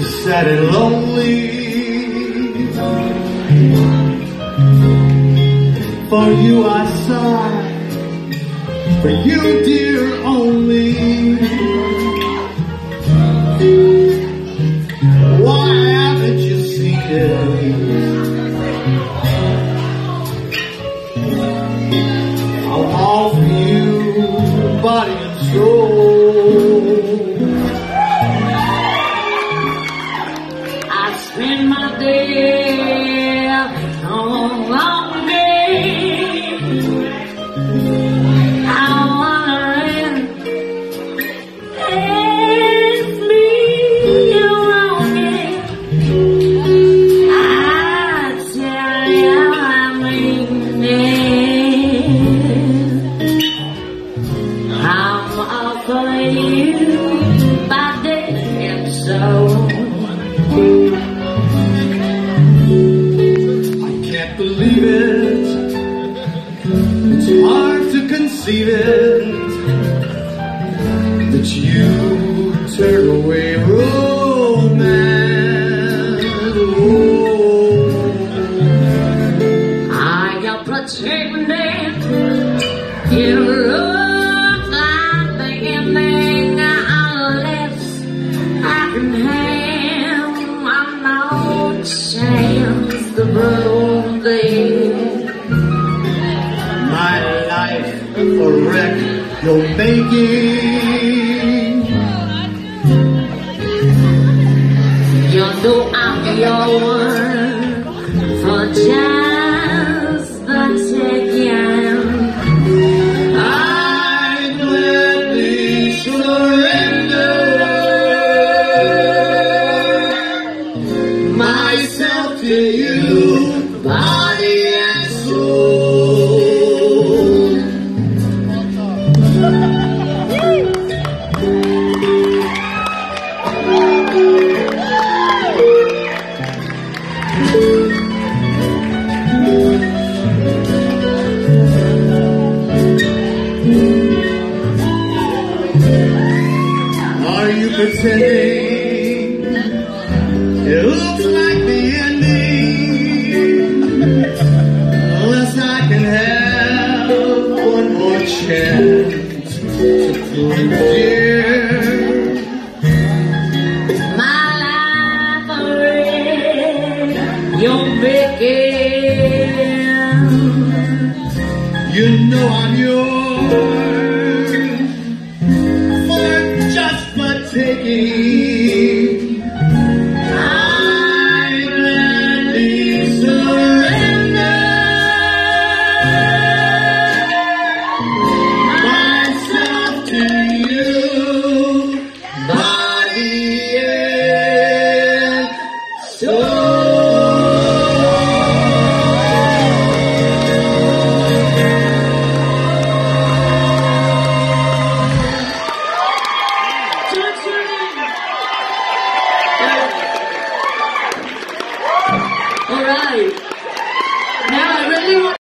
sad and lonely. For you I sigh, for you dear only. Why haven't you seen it? I'll offer you body and soul. I spend my day on a long day. I'm wondering if me longing. I tell you I mean it. I'm offering you body and soul. Believe it, it's hard to conceive it, that you turn away romance. I got pretending it looks like the ending unless I can have no chance to prove. My life a wreck you're making. You know I'm yours for just the taking. I gladly surrender myself to you, body and soul. Are you pretending it looks like the ending? Unless I can have one more chance to prove, dear, My life a wreck you're making. you know I'm yours for just for taking.